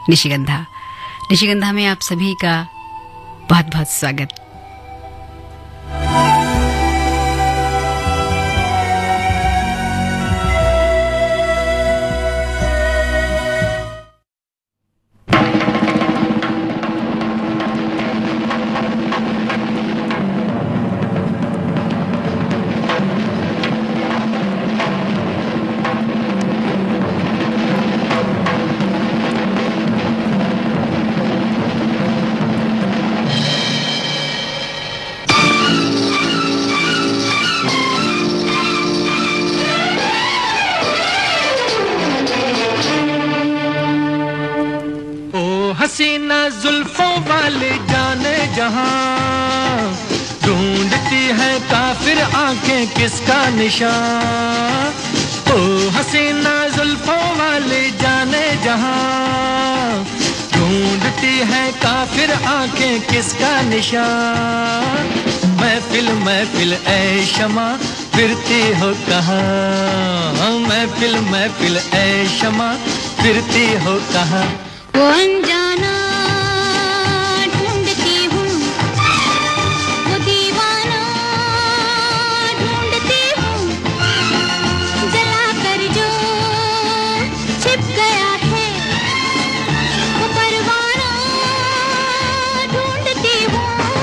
निशिगंधा। निशिगंधा में आप सभी का बहुत बहुत स्वागत। हसीना जुल्फों वाली जाने जहां, ढूंढती है काफिर आंखें किसका निशान। ओ हसीना जुल्फों वाली जाने जहां, ढूंढती है काफिर आंखें किसका निशान। महफिल महफिल ऐ शमा फिरती हो कहाँ, महफिल महफिल ऐ शमा फिरती हो कहाँ। वो अनजाना ढूंढती हूँ, वो दीवाना ढूंढती हूँ, जला कर जो छिप गया है वो परवाना ढूंढती हूँ।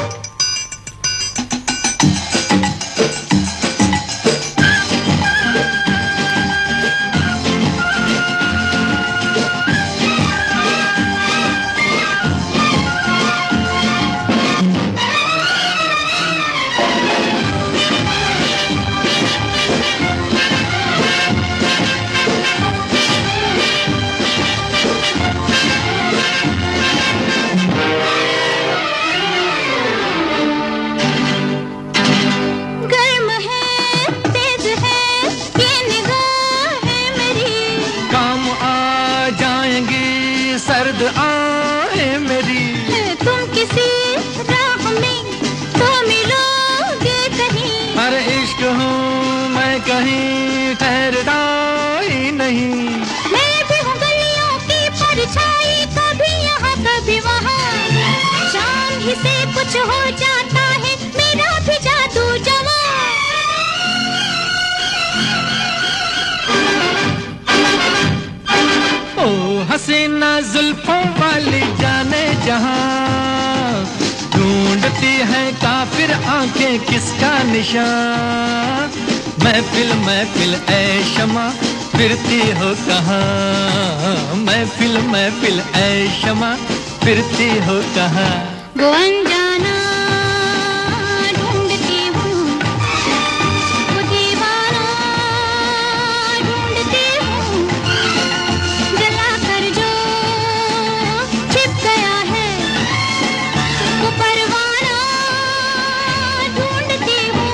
सर्द आहें मेरी, तुम किसी राह में तो मिलोगे कहीं। अरे इश्क हूँ मैं कहीं ठहरता ही नहीं। मैं भी हूँ गलियों की परछाई, कभी यहाँ कभी वहाँ, शाम ही से कुछ हो जाता है मेरा भी जादू जवां। हसीना जुल्फों वाली जाने जहां, ढूंढती है काफिर आंखें किसका निशान। महफिल महफिल ऐ शमा फिरती हो कहाँ, महफिल महफिल ऐ शमा फिरती हो कहाँ। वो अनजाना ढूंढती हूँ, वो दीवाना ढूंढती हूँ, जला कर जो छिप गया है वो परवाना ढूंढती हूँ।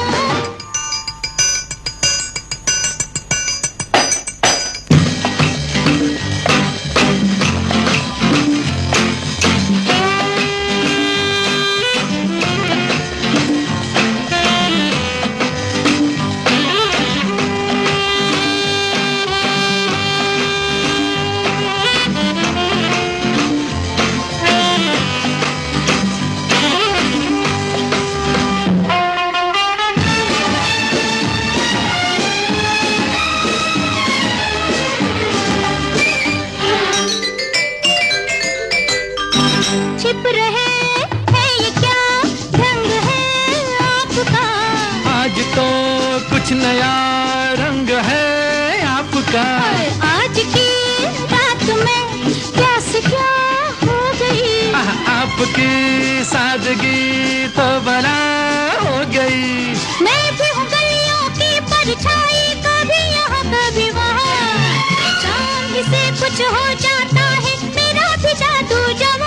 छिप रहे है ये क्या रंग है आपका, आज तो कुछ नया रंग है आपका। आज की रात में क्या से क्या हो गई, आपकी सादगी तो बना हो गई। मैं भी हूँ गलियों की परछाई, कभी यहाँ कभी वहाँ, शाम ही से कुछ हो जाता है मेरा भी जादू जवां।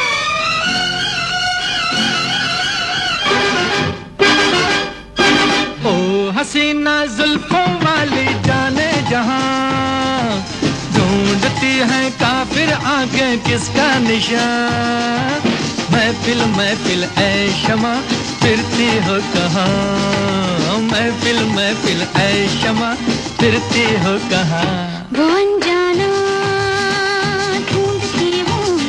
ओ हसीना जुल्फों वाली जाने जहां, ढूंढती है काफिर आंखें किसका निशान। महफिल महफिल ऐ शमा फिरती हो कहाँ, महफिल महफिल ऐ शमा फिरती हो कहाँ। वो अनजाना ढूंढती हूँ,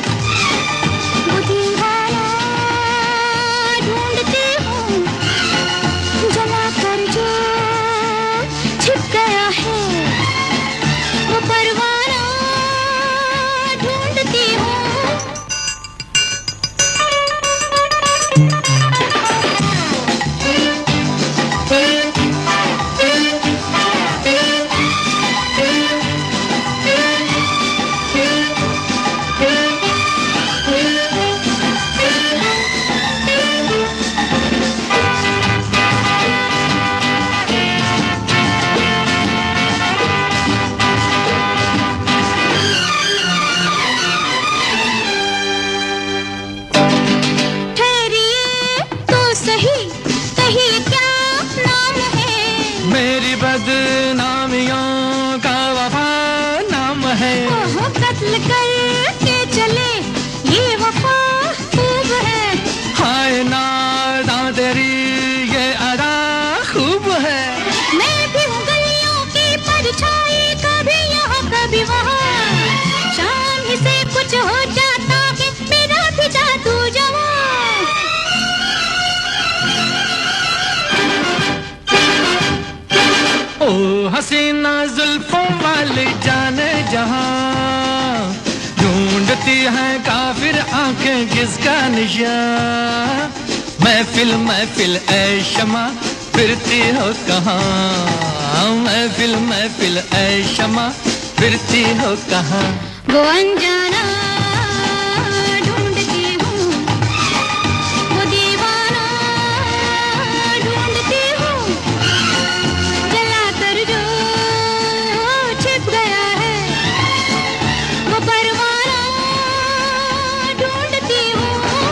है काफिर आंखें किसका निशान। महफिल महफिल ऐ शमा फिरती हो कहाँ, महफिल महफिल ऐ शमा फिरती हो कहाँ। वो अनजाना ढूंढती हूँ, वो दीवाना ढूंढती हूँ, जला कर जो छिप गया है वो परवाना ढूंढती हूँ।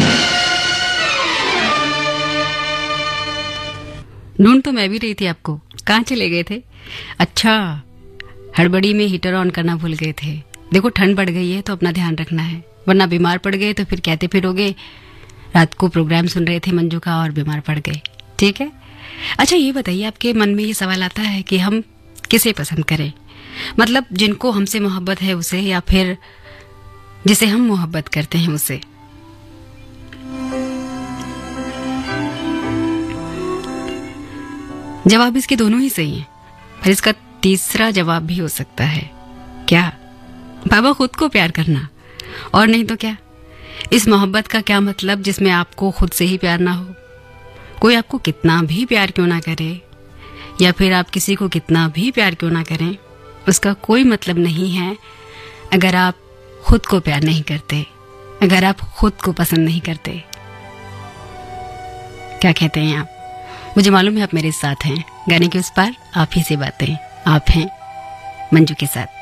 ढूंढ तो मैं भी रही थी आपको, कहाँ चले गए थे? अच्छा, हड़बड़ी में हीटर ऑन करना भूल गए थे। देखो ठंड बढ़ गई है तो अपना ध्यान रखना है, वरना बीमार पड़ गए तो फिर कहते फिरोगे रात को प्रोग्राम सुन रहे थे मंजू का और बीमार पड़ गए। ठीक है। अच्छा ये बताइए, आपके मन में ये सवाल आता है कि हम किसे पसंद करें? मतलब जिनको हमसे मोहब्बत है उसे, या फिर जिसे हम मोहब्बत करते हैं उसे? जवाब इसके दोनों ही सही हैं, पर इसका तीसरा जवाब भी हो सकता है। क्या? बाबा खुद को प्यार करना, और नहीं तो क्या। इस मोहब्बत का क्या मतलब जिसमें आपको खुद से ही प्यार ना हो। कोई आपको कितना भी प्यार क्यों ना करे, या फिर आप किसी को कितना भी प्यार क्यों ना करें, उसका कोई मतलब नहीं है अगर आप खुद को प्यार नहीं करते, अगर आप खुद को पसंद नहीं करते। क्या कहते हैं आप? मुझे मालूम है आप मेरे साथ हैं। गाने के उस पार आप ही से बातें, आप हैं मंजू के साथ।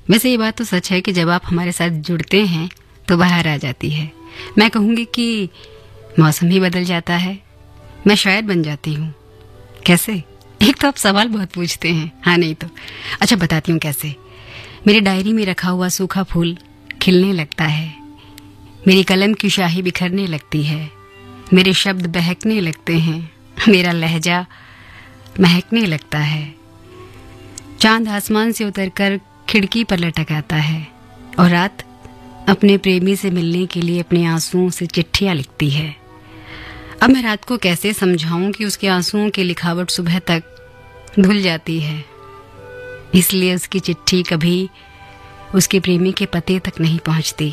वैसे ये बात तो सच है कि जब आप हमारे साथ जुड़ते हैं तो बाहर आ जाती है। मैं कहूँगी कि मौसम ही बदल जाता है, मैं शायर बन जाती हूँ। कैसे? एक तो आप सवाल बहुत पूछते हैं। हाँ नहीं तो अच्छा बताती हूँ कैसे। मेरी डायरी में रखा हुआ सूखा फूल खिलने लगता है, मेरी कलम की शाही बिखरने लगती है, मेरे शब्द बहकने लगते हैं, मेरा लहजा महकने लगता है। चांद आसमान से उतरकर खिड़की पर लटक आता है और रात अपने प्रेमी से मिलने के लिए अपने आंसुओं से चिट्ठियां लिखती है। अब मैं रात को कैसे समझाऊं कि उसके आंसुओं की लिखावट सुबह तक धुल जाती है, इसलिए उसकी चिट्ठी कभी उसके प्रेमी के पते तक नहीं पहुंचती।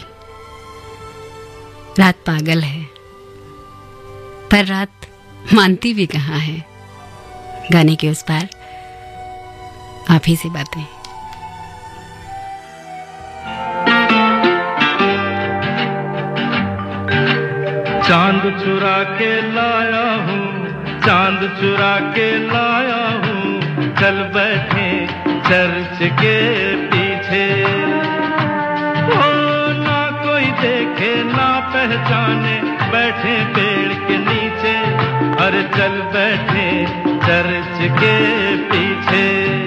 रात पागल है, पर रात मानती भी कहाँ है। गाने के उस पार आप ही से बातें। चांद चुरा के लाया हूँ, चांद चुरा के लाया हूँ, चल बैठे चर्च के पीछे। ओ ना कोई देखे ना पहचाने, बैठे पेड़ के नीचे, अरे चल बैठे चर्च के पीछे।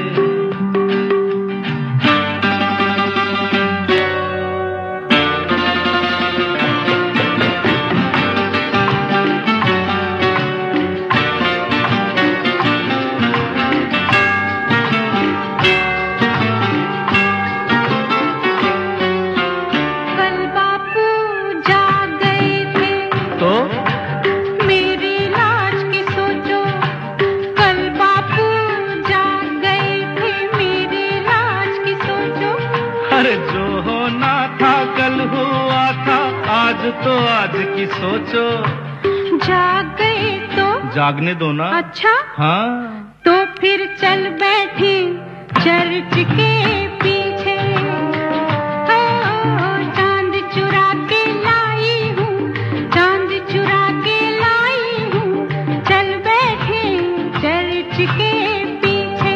तो आज की सोचो, जाग गए तो जागने दो ना। अच्छा हाँ, तो फिर चल बैठे चर्च के पीछे। चांद चुरा के लाई हूँ, चांद चुरा के लाई हूँ, चल बैठे चर्च के पीछे।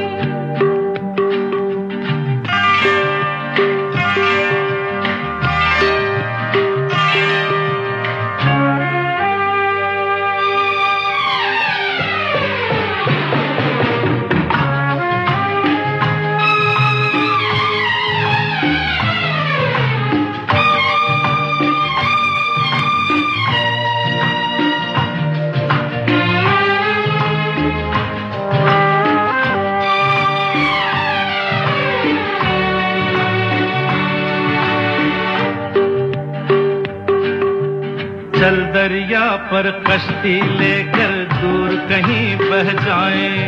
चल दरिया पर कश्ती लेकर दूर कहीं बह जाएं,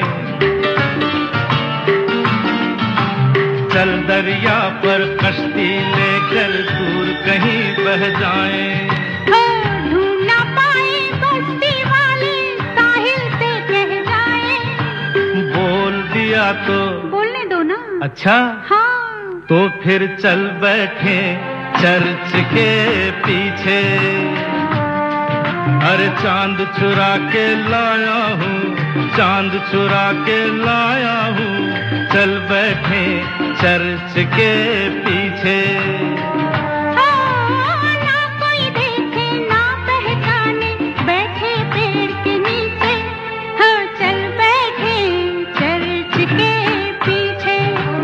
चल दरिया पर कश्ती लेकर दूर कहीं बह जाएं। ढूंढ ना पाए बस्ती वाले साहिल पे कह जाए। बोल दिया तो बोलने दो ना। अच्छा हाँ, तो फिर चल बैठे चर्च के पीछे। अरे चांद चुरा के लाया हूँ, चांद चुरा के लाया हूँ, चल बैठे चर्च के पीछे। ना कोई देखे ना पहचाने, बैठे पेड़ के नीचे। हाँ, चल बैठे चर्च के पीछे।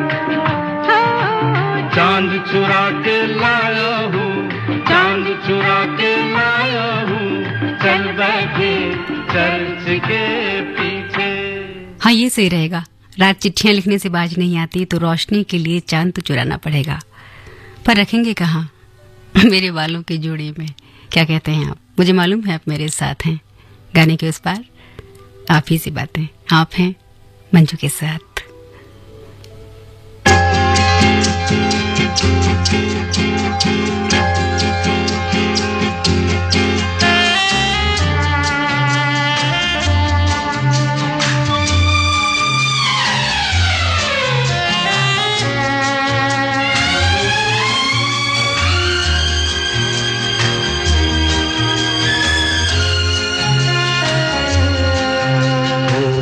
चांद चुरा के लाया हूँ, चांद चुरा के लाया हूँ, चल बैठे चर्च के पीछे। हाँ ये सही रहेगा। रात चिट्ठियां लिखने से बाज नहीं आती तो रोशनी के लिए चांद तो चुराना पड़ेगा, पर रखेंगे कहाँ? मेरे बालों की जोड़ी में। क्या कहते हैं आप? मुझे मालूम है आप मेरे साथ हैं। गाने के उस पार आप ही से बातें। आप हैं मंजू के साथ।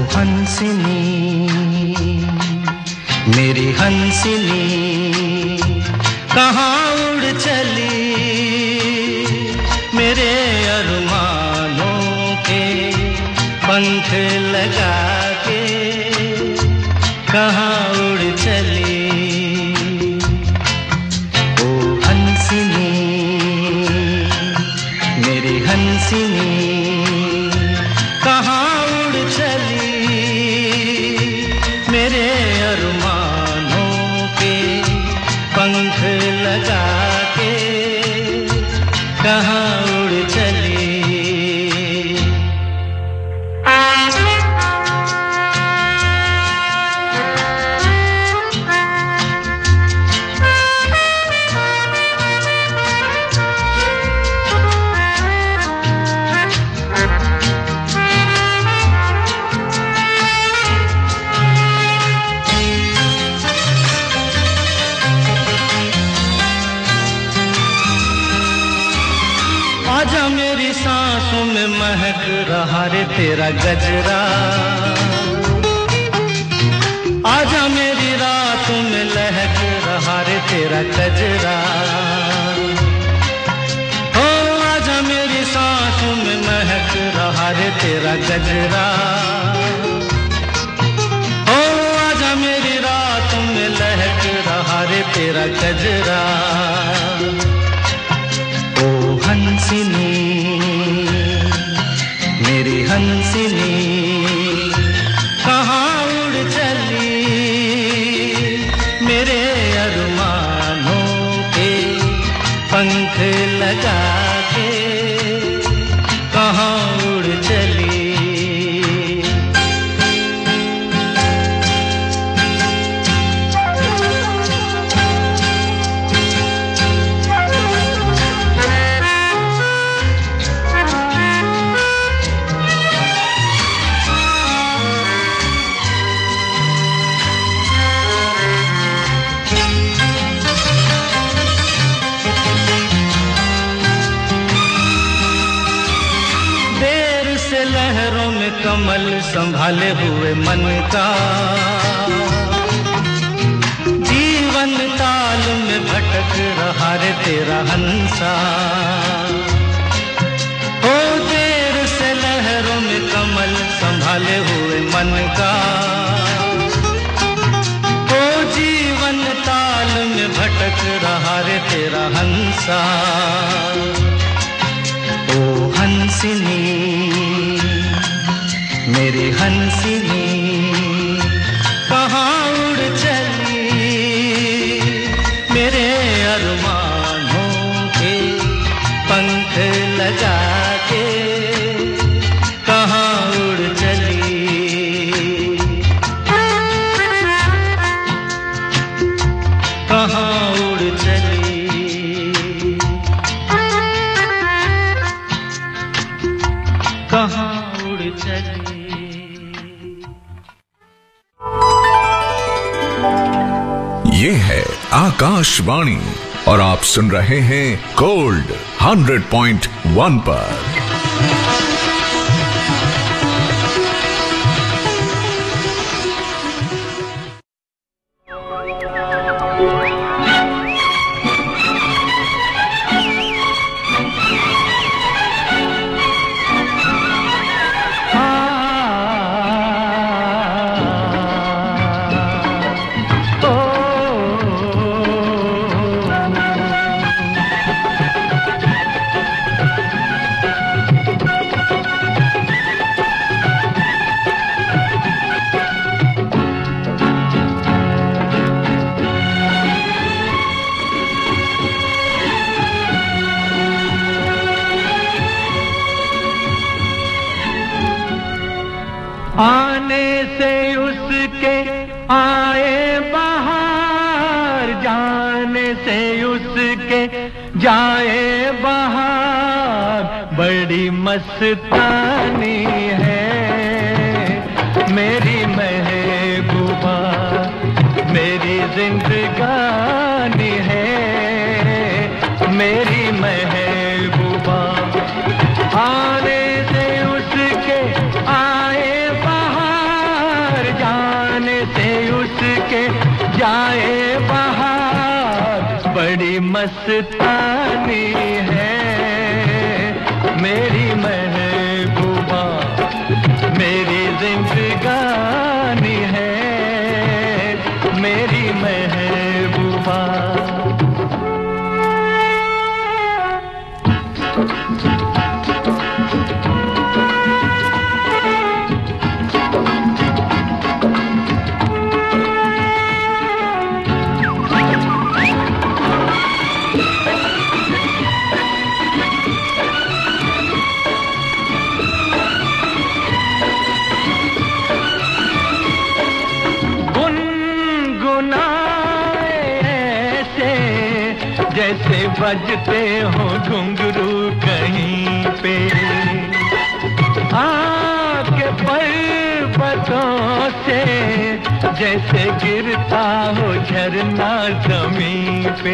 हंसिनी मेरी हंसिनी, कहाँ उड़ चली मेरे अरमानों के पंख लगा के, कहाँ उड़ चली ओ हंसिनी, मेरी हंसिनी, कहाँ उड़ चली मेरे अरमानों के पंख लगा के, कहाँ उड़ चली। आजा मेरी सांसों में महक रहा रे तेरा गजरा, आजा मेरी रातों में लहक रहा रे तेरा गजरा, ओ आजा मेरी सांसों में महक रहा रे तेरा गजरा, ओ आजा मेरी रातों में लहक रहा रे तेरा गजरा। हंसिनी, मेरी हंसिनी, कहाँ उड़ चली मेरे अरमानों के पंख लगा के, कहाँ उड़ चली। कमल संभाले हुए मन का जीवन ताल में भटक रहा रे तेरा हंसा, ओ देर से लहरों में कमल संभाले हुए मन का, ओ जीवन ताल में भटक रहा रे तेरा हंसा। ओ हंसिनी, मेरी हंसिनी, कहाँ उड़ चली मेरे अरमानों के पंख लगा के, कहाँ उड़ चली। कहाँ उड़ चली, कहाँ उड़ चली। ये है आकाशवाणी और आप सुन रहे हैं गोल्ड 100.1 पर। आने से उसके आए बहार, जाने से उसके जाए बहार, बड़ी मस्तानी है मेरी महबूबा, मेरी जिंदगानी है मेरी महबूबा। आने से उसके आए जाने से उसके जाए बहार, बड़ी मस्तानी है मेरी महबूबा, मेरी जिंदगानी है मेरी महबूबा। जैसे बजते हो घुंघरू कहीं पे, आके पर्वतों से जैसे गिरता हो झरना जमीन पे।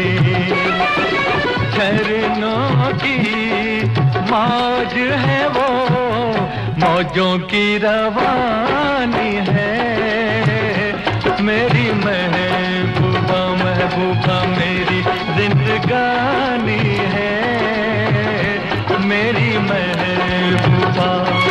झरनों की मौज है वो, मौजों की रवानी है मेरी महबूबा, महबूबा मेरी जिंदगानी है मेरी महबूबा।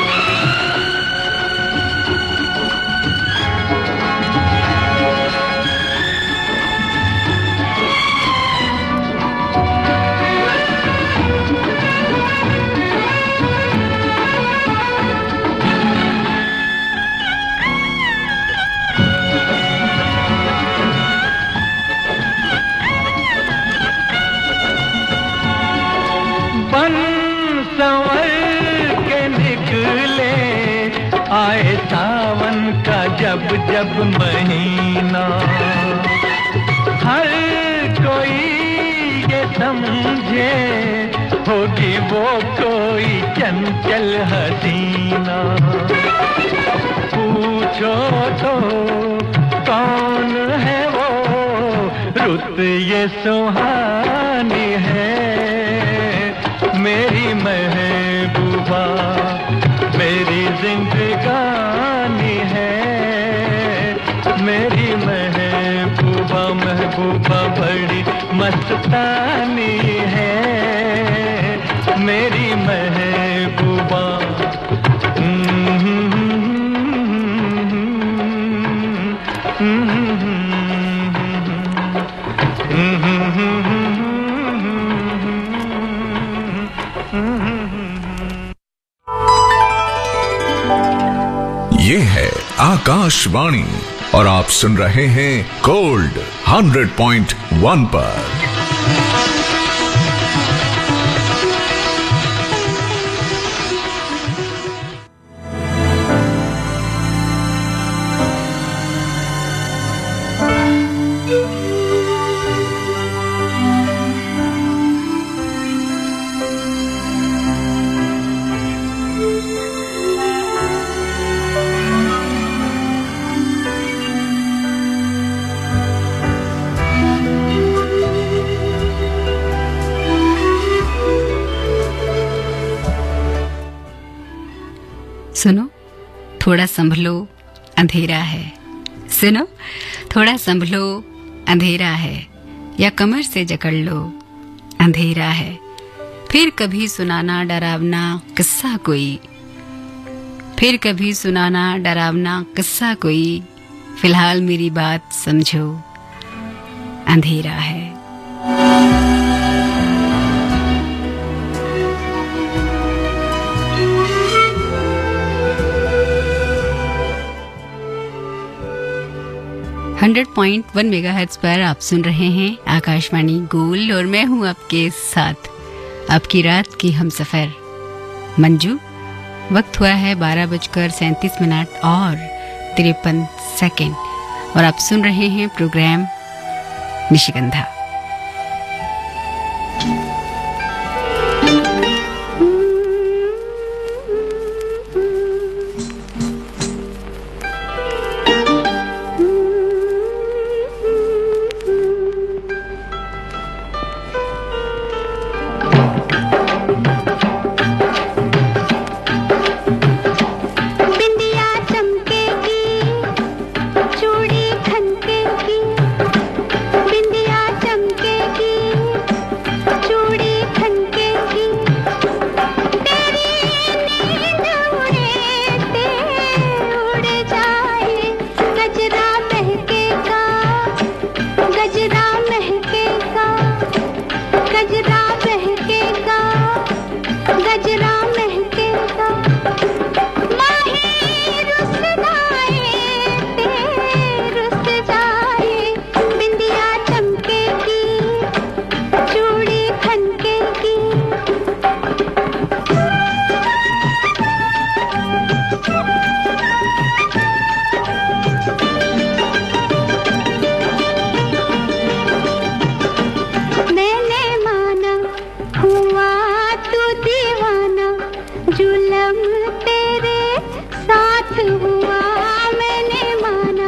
आए सावन का जब जब महीना, हर कोई ये समझे होगी वो कोई चंचल हसीना। पूछो तो कौन है वो, रुत ये सुहानी है मेरी महबूबा, मेरी जिंदगानी है मेरी महबूबा, महबूबा बड़ी मस्तानी है मेरी महबूबा। ये है आकाशवाणी और आप सुन रहे हैं गोल्ड 100.1 पर। सुनो थोड़ा संभलो अंधेरा है, सुनो थोड़ा संभलो अंधेरा है, या कमर से जकड़ लो अंधेरा है। फिर कभी सुनाना डरावना किस्सा कोई, फिर कभी सुनाना डरावना किस्सा कोई, फिलहाल मेरी बात समझो अंधेरा है। हंड्रेड 100.1 मेगाहर्ट्ज पर आप सुन रहे हैं आकाशवाणी गोल्ड और मैं हूं आपके साथ आपकी रात की हमसफर मंजू। वक्त हुआ है 12:37 और 53 और आप सुन रहे हैं प्रोग्राम निशिगंधा। बिंदिया तेरे साथ हुआ मैंने माना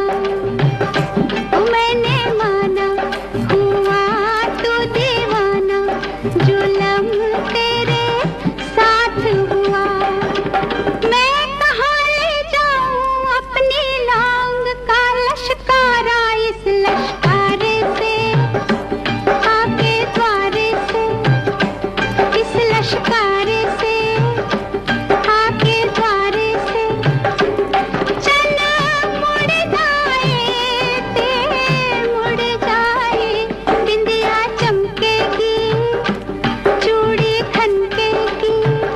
हुआ तू दीवाना जुल्म तेरे साथ हुआ मैं कहाँ ले जाऊं अपनी लांग का लश्कारा इस लश्कारे से आके द्वारे से इस लश्कारे से आके द्वारे से चल मुड़ जाए ते मुड़ जाए बिंदिया चमकेगी चूड़ी खनकेगी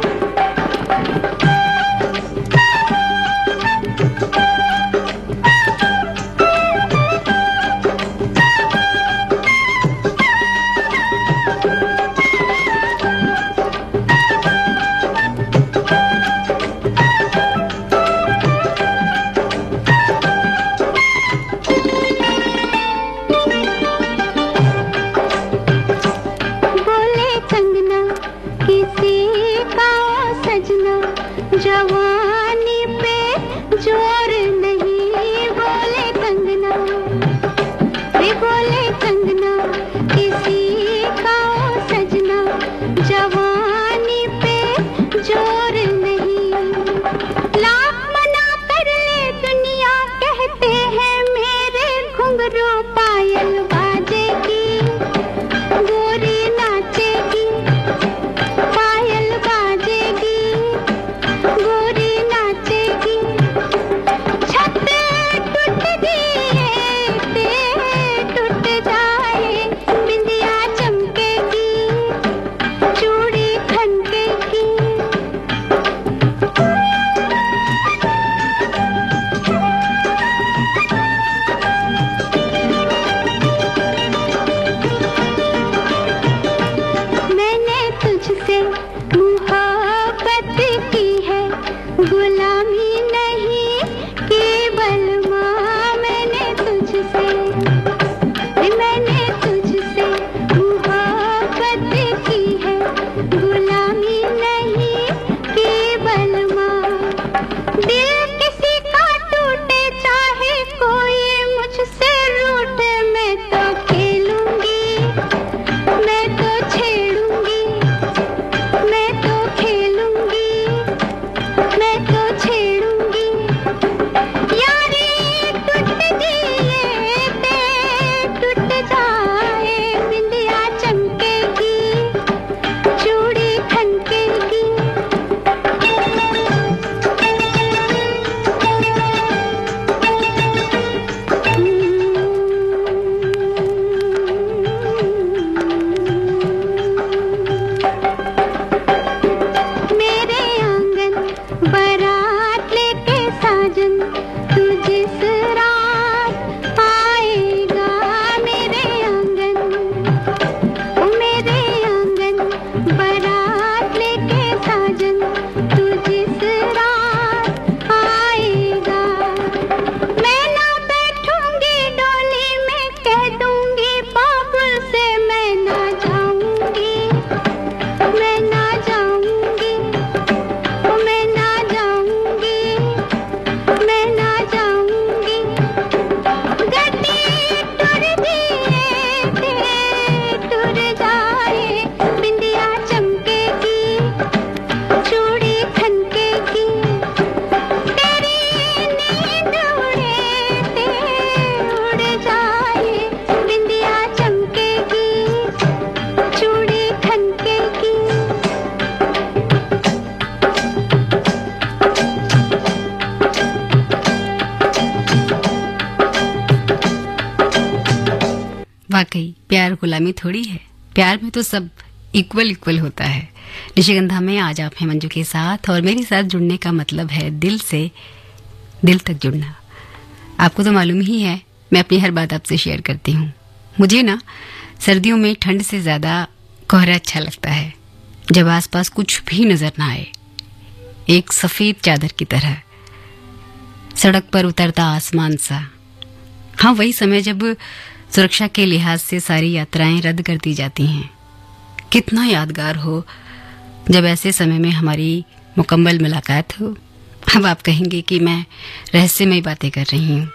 बोले कंगना किसी का सजना जवानी पे जोर नहीं बोले कंगना वे बोले कंगना किसी का सजना जवानी पे जोर नहीं लाख मना कर ले दुनिया कहते हैं मेरे घुंघरू पायल बाजेगी गोरी नाचेगी पायल बाजेगी गोरी नाचेगी छत टूट दिए ते टूट जाए बिंदिया चमकेगी चूड़ी खनकेगी मैंने तुझसे मोहब्बत की है गुलामी नहीं केवल माँ मैंने तुझसे मोहब्बत की है गुलामी नहीं केवल माँ दिल किसी का टूटे चाहे कोई मुझसे रूठे मैं तो खेलूंगी मैं तो छेड़ूंगी मैं तो खेलूंगी मैं तो छेड़ूंगी यारी टूट दिए ते टूट जाए बिंदिया चमकेगी चूड़ी खनकेगी मेरे आंगन बारात लेके साजन तू जिस रात आएगा मेरे आंगन बारात लेके साजन तू जिस रात आएगा मैं ना बैठूंगी डोली में कह दूंगी बाबुल से मैं ना जाऊंगी मैं ना जाऊंगी मैं ना जाऊंगी मैं ना जाऊंगी गड्डी टुर दिए ते टुर जाए बिंदिया चमकेगी चूड़ी खनकेगी तेरी नींद उड़े ते उड़ जाए बिंदिया चमकेगी चूड़ी खनकेगी वाकई प्यार गुलामी थोड़ी है, प्यार में तो सब इक्वल होता है। निशिगंधा में आज आप हैं मंजू के साथ, और मेरे साथ जुड़ने का मतलब है दिल से दिल तक जुड़ना। आपको तो मालूम ही है, मैं अपनी हर बात आपसे शेयर करती हूँ। मुझे ना सर्दियों में ठंड से ज्यादा कोहरा अच्छा लगता है, जब आसपास कुछ भी नजर ना आए, एक सफेद चादर की तरह सड़क पर उतरता आसमान सा। हाँ, वही समय जब सुरक्षा के लिहाज से सारी यात्राएं रद्द कर दी जाती हैं। कितना यादगार हो जब ऐसे समय में हमारी मुकम्मल मुलाकात हो। अब आप कहेंगे कि मैं रहस्यमय बातें कर रही हूँ,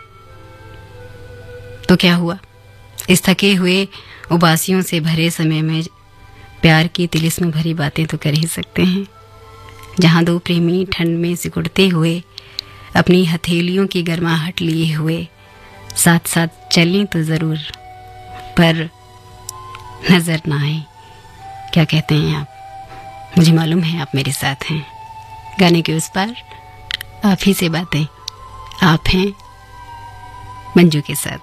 तो क्या हुआ? इस थके हुए उबासियों से भरे समय में प्यार की तिलिस्म भरी बातें तो कर ही सकते हैं। जहाँ दो प्रेमी ठंड में सिकुड़ते हुए अपनी हथेलियों की गर्माहट लिए हुए साथ साथ चलें तो ज़रूर, पर नजर ना आए। क्या कहते हैं आप? मुझे मालूम है आप मेरे साथ हैं। गाने के उस पार आप ही से बातें, आप हैं मंजू के साथ।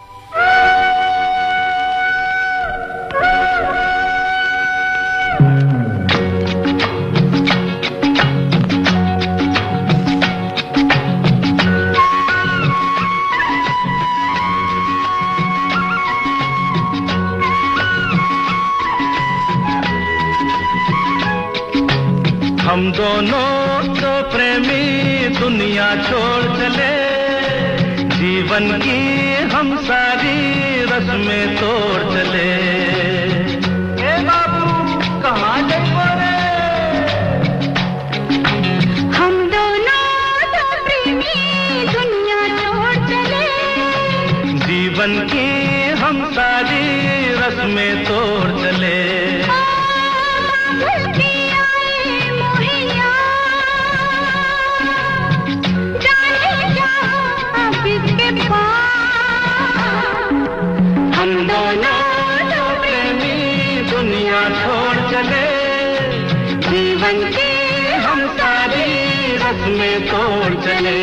हम दोनों तो प्रेमी दुनिया छोड़ चले, जीवन की हम सारी रस्में तोड़ चले। ए बाबू कहाँ जाइबो रे? हम दोनों तो प्रेमी दुनिया छोड़ चले, जीवन की हम सारी रस्में तोड़ चले। हम दोनों तो प्रेमी दुनिया छोड़ चले, जीवन की हम सारी रस्में तोड़ चले।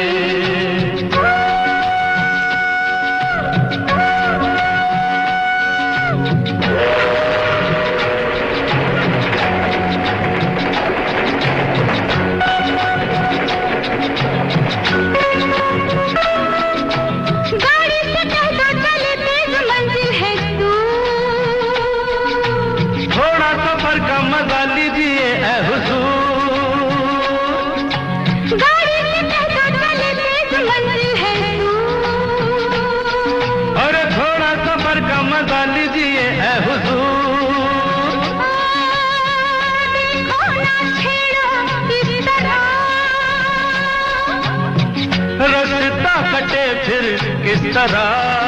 रास्ता कटे फिर किस तरह,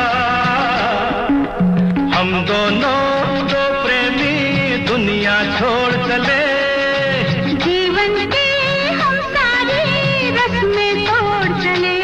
हम दोनों दो प्रेमी दुनिया छोड़ चले, जीवन की हम सारी रस्में तोड़ चले।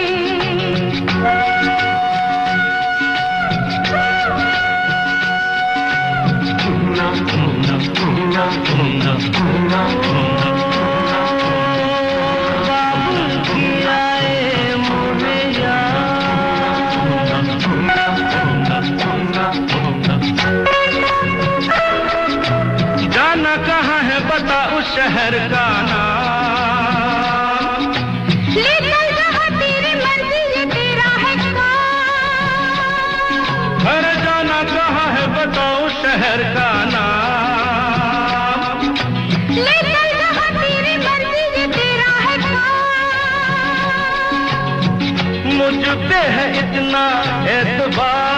जाना कहाँ है बता उस शहर का नाम, ले चल जहाँ तेरी मंजिल तेरा है काम। अरे जाना कहाँ है बता उस शहर का नाम, ले चल जहाँ तेरी मंजिल तेरा है काम। मुझ पे है इतना एतबार,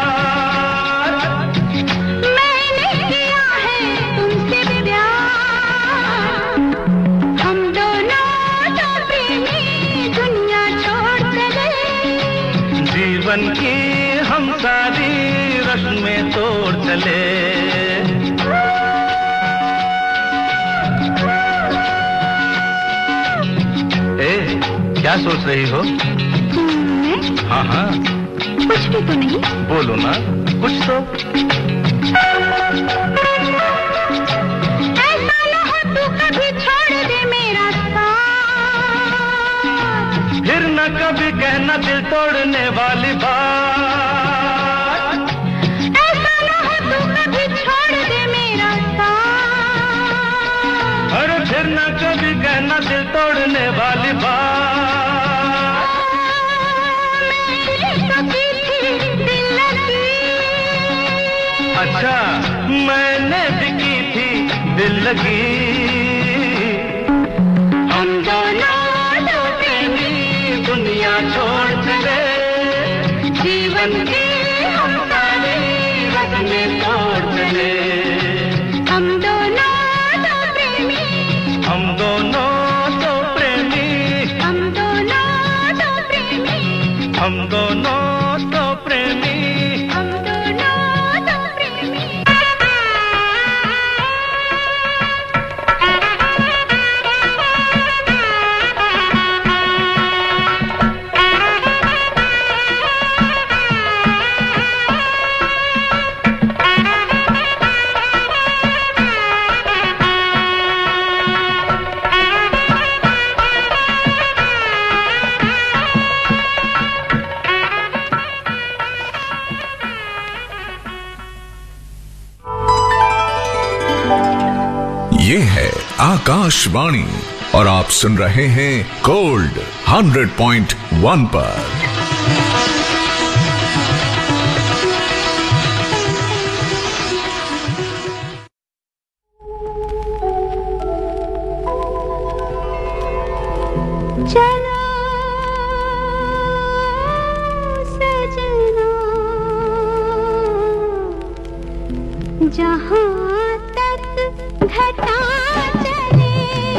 जीवन की हम सारी रस्में तोड़ चले। ए, क्या सोच रही हो? हाँ हाँ, कुछ भी तो नहीं। बोलो ना कुछ तो। ऐसा न हो तू कभी छोड़ दे मेरा साथ, फिर न कभी कहना दिल तोड़ने वाली बात। ऐसा न हो तू कभी छोड़ दे मेरा साथ, अरे फिर न कभी कहना दिल तोड़ने वाली बात। अच्छा मैंने भी की थी दिल लगी, हम दोनों दो प्रेमी दुनिया छोड़ चले, जीवन की हम सारी रस्में तोड़ चले। हम दोनों दो प्रेमी, हम दोनों दो हम दोनों तो प्रेमी, हम दोनों तो प्रेमी। ये है आकाशवाणी और आप सुन रहे हैं गोल्ड 100.1 पर। चलो सजना जहाँ तक घटा चले,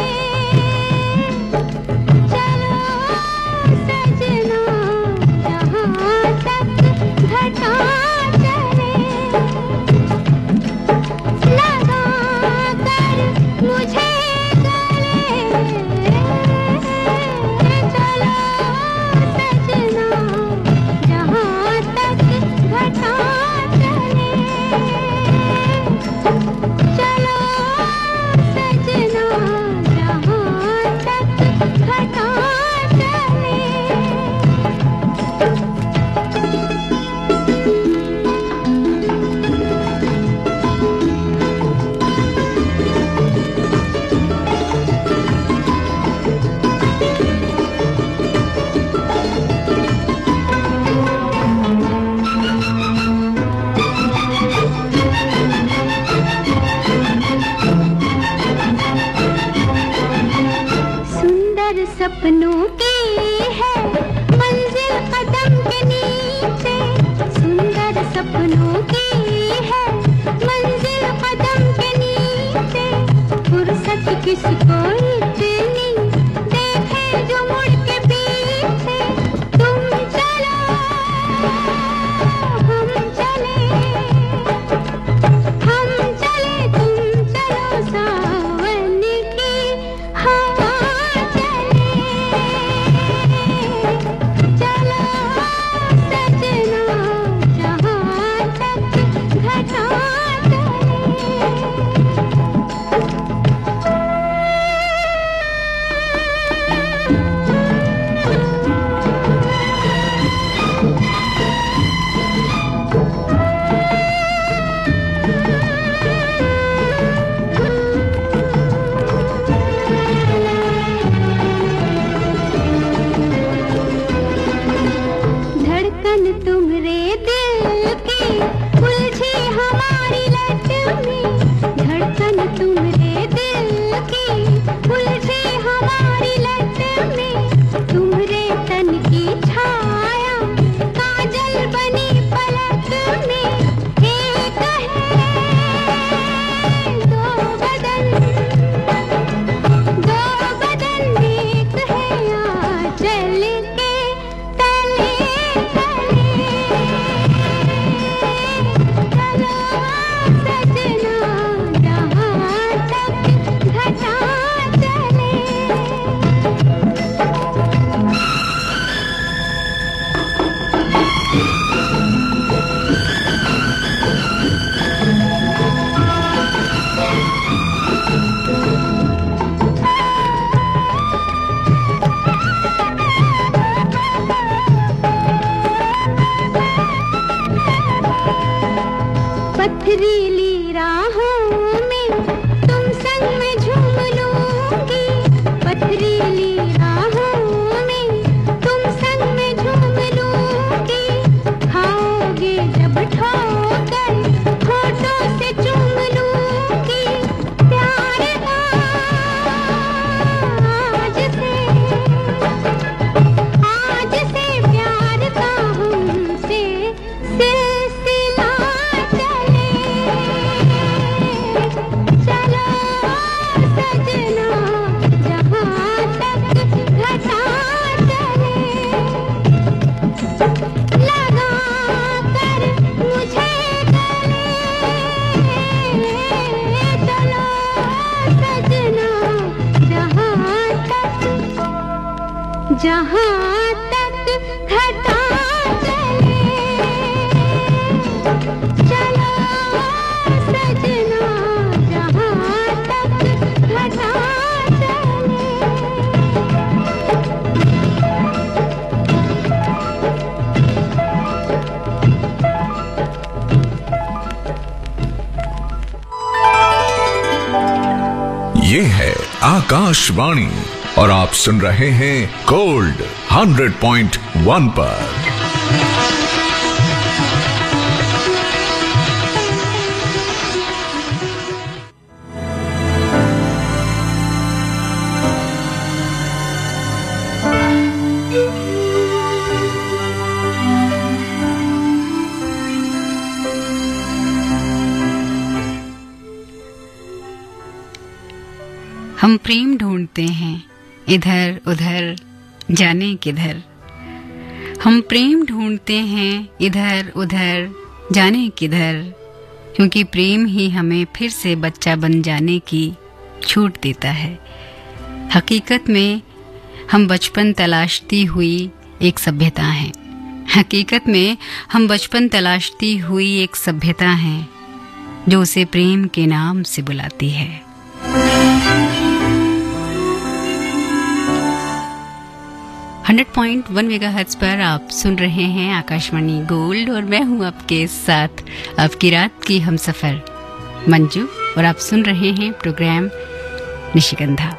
चलो सजना जहाँ तक घटा चले, लगा कर मुझे गले, चलो सजना जहाँ तक घटा चले, चलो सजना जहाँ तक घटा चले। सुंदर सपनों की है मंजिल कदम के नीचे, सुंदर सपनों की है मंजिल कदम के नीचे, फुर्सत किसको इतनी देखे जो मुड़ के पीछे, तुम चलो हम चले, हम चले तुम चलो सावन की हवा चले, चलो सजना जहाँ तक घटा चले। जहाँ तक घटा चले चलो सजना, जहाँ तक घटा चले। ये है आकाशवाणी और आप सुन रहे हैं गोल्ड 100.1 पर। हम प्रेम ढूंढते हैं इधर उधर जाने किधर। हम प्रेम ढूंढते हैं इधर उधर जाने किधर, क्योंकि प्रेम ही हमें फिर से बच्चा बन जाने की छूट देता है। हकीकत में हम बचपन तलाशती हुई एक सभ्यता हैं। हकीकत में हम बचपन तलाशती हुई एक सभ्यता हैं जो उसे प्रेम के नाम से बुलाती है। 100.1 मेगाहर्ट्ज पर आप सुन रहे हैं आकाशवाणी गोल्ड और मैं हूं आपके साथ आपकी रात की हमसफर मंजू, और आप सुन रहे हैं प्रोग्राम निशिगंधा।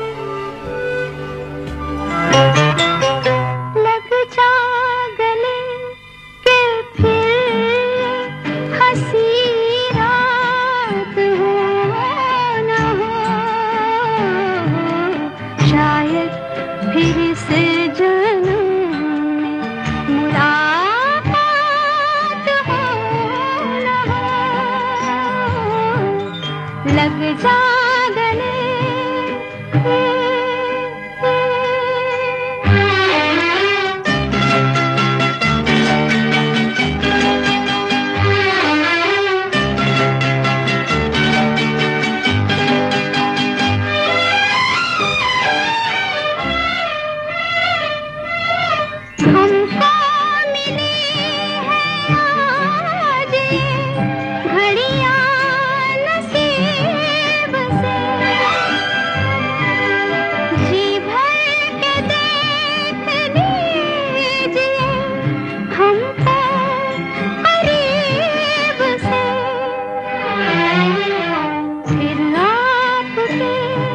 लग जा गले के फिर हंसी रात हो न हो, शायद फिर से लग जा गले। हमको मिली है आज घड़ियां नसीब से, जी भर के देख लीजिए हमको करीब से। फिर आपके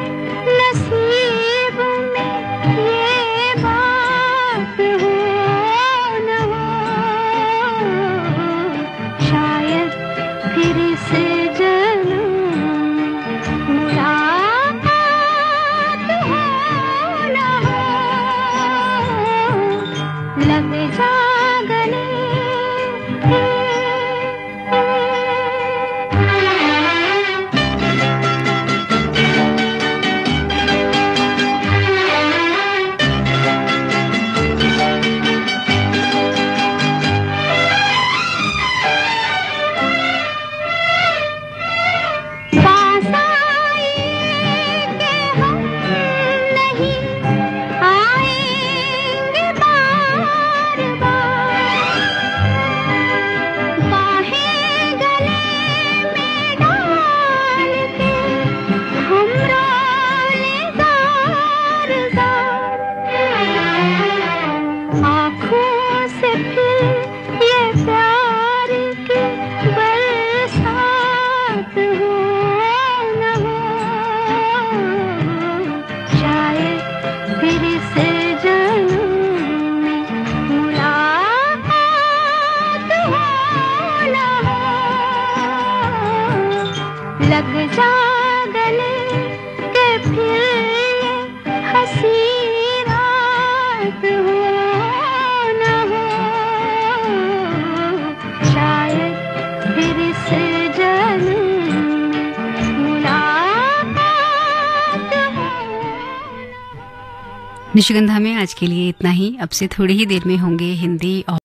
नसीब में ये बात हो न हो, शायद फिर से लग जा गले। पास आइए कि हम नहीं आएंगे बार बार, बाहें गले में डाल के हम रोले ज़ार ज़ार। आँखों से फिर ये प्यार की बरसात हो न हो, शायद फिर से जन्म में मुलाकात हो न हो। लग जा गले के फिर ये हंसी रात हो न हो, शायद फिर से जन्म में मुलाकात हो। निशिगंधा में आज के लिए इतना ही। अब से थोड़ी ही देर में होंगे हिंदी और